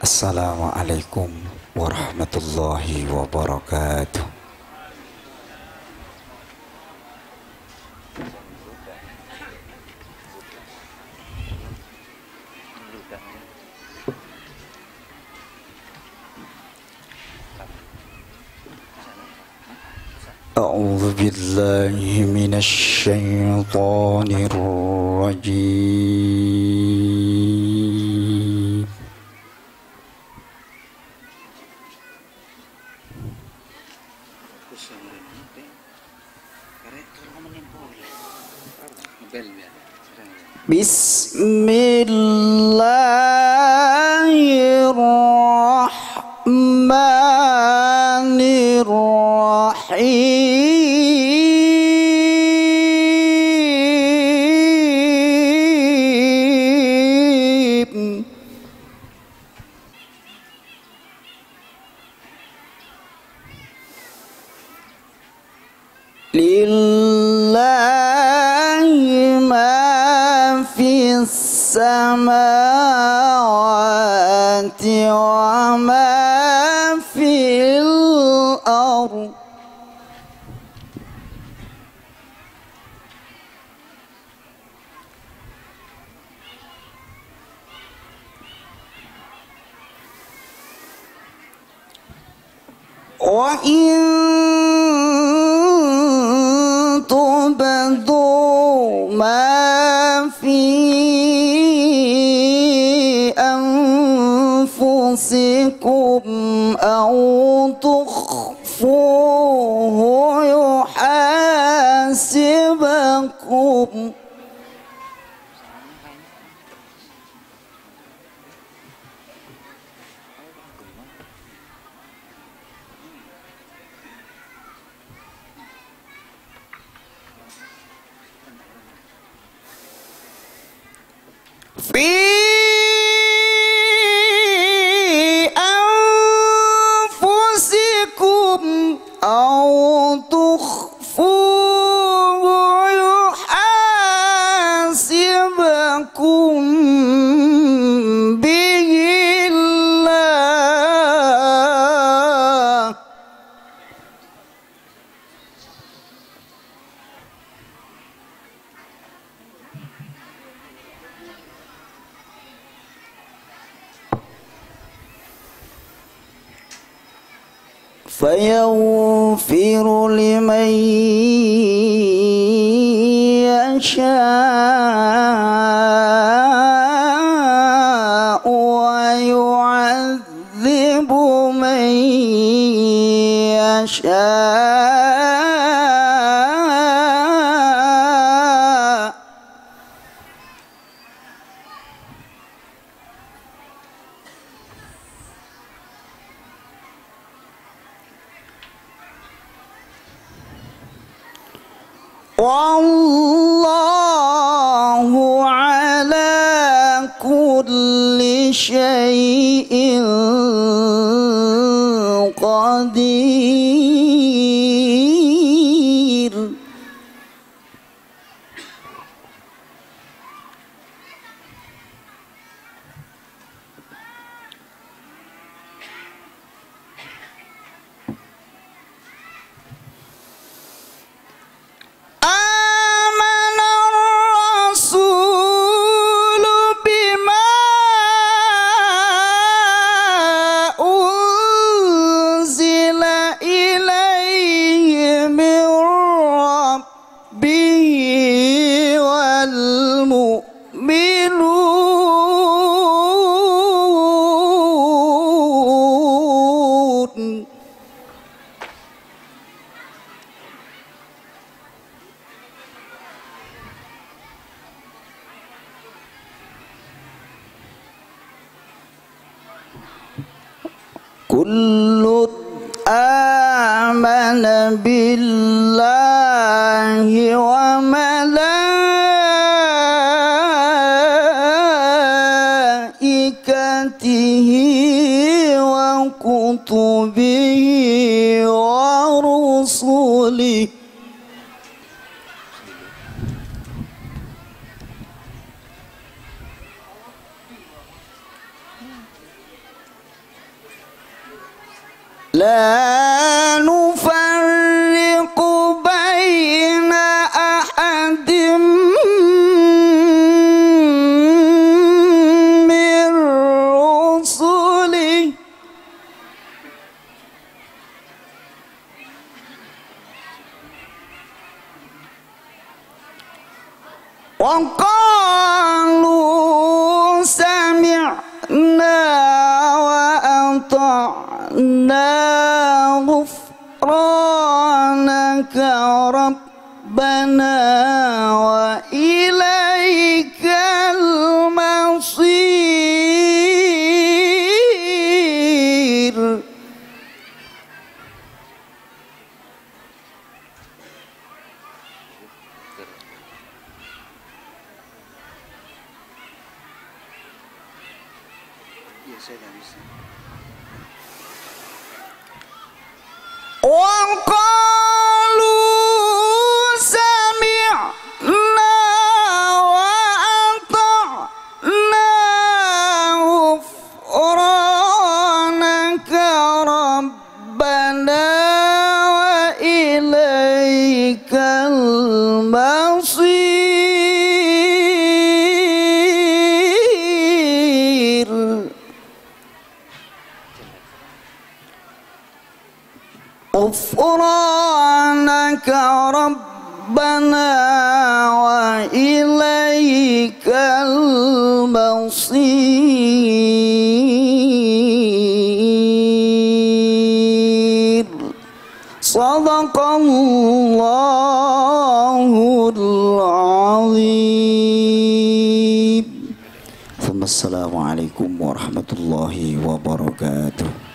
Assalamualaikum warahmatullahi wabarakatuh. A'udzu billahi minasy syaithanir rajim. Bismillahirrahmanirrahim. Lillahi ma fis samawati wa ma fil ardh. Wa in tubdu ma fi anfusikum aw tukhfuhu yuhasibakum fi anfusikum aw tukhfuhu yuhasibakum bihillah. فيغفر لمن يشاء ويعذب من يشاء. Wallahu ala kulli syai'in qadir. Kullu amana billahi wa malaikatihi wa kutubihi wa rusulihi. لا نفرق بين أحد من رسله وقالوا سمعنا وأطعنا غفرانك ربنا وإليك المصير. وقالوا سمعنا وأطعنا غفرانك ربنا وإليك المصير. غفرانك ربنا وإليك المصير. صدق الله العظيم. السلام عليكم ورحمة الله وبركاته.